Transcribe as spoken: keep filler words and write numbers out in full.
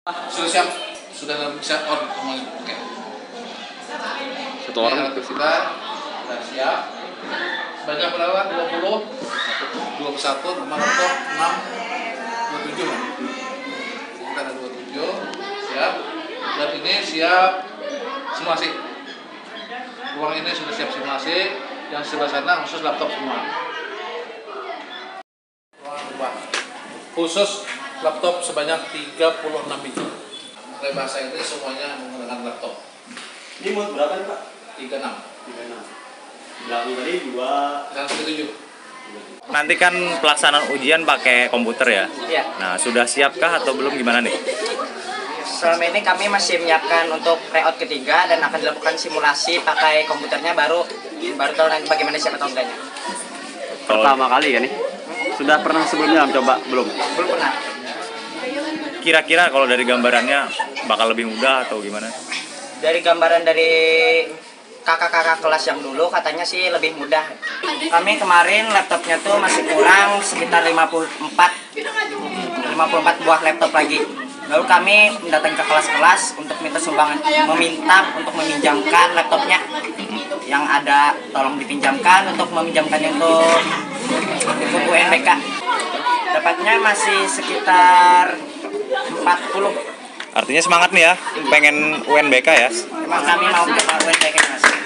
Sudah siap, sudah bisa on semuanya. Oke. Satu orang itu kita sudah siap. Banyak berapa? dua puluh, dua puluh satu, kemarin untuk enam, dua puluh tujuh. Kita ada dua puluh tujuh, siap. Dan ini siap simulasi. Ruang ini sudah siap simulasi. Yang sebelah sana khusus laptop semua. Ruang rumah khusus laptop sebanyak tiga puluh enam biji. Bahasa ini semuanya menggunakan laptop. Ini muat berapa nih Pak? tiga puluh enam. tiga puluh enam. Belakang tadi dua. Dan tujuh. Nanti kan pelaksanaan ujian pakai komputer ya? Iya. Nah, sudah siapkah atau belum, gimana nih? Selama ini kami masih menyiapkan untuk layout ketiga dan akan dilakukan simulasi pakai komputernya baru baru tahu nanti bagaimana siapa tahu enggaknya. Pertama kali ya nih? Sudah pernah sebelumnya coba? Belum? Belum pernah. Kira-kira kalau dari gambarannya bakal lebih mudah atau gimana? Dari gambaran dari kakak-kakak kelas yang dulu katanya sih lebih mudah. Kami kemarin laptopnya tuh masih kurang sekitar lima puluh empat buah laptop lagi. Lalu kami mendatangi ke kelas-kelas untuk minta sumbangan, meminta untuk meminjamkan laptopnya yang ada, tolong dipinjamkan untuk meminjamkan untuk untuk U N B K. Dapatnya masih sekitar empat puluh. Artinya semangat nih ya, pengen U N B K ya? Emang kami mau ke U N B K Mas.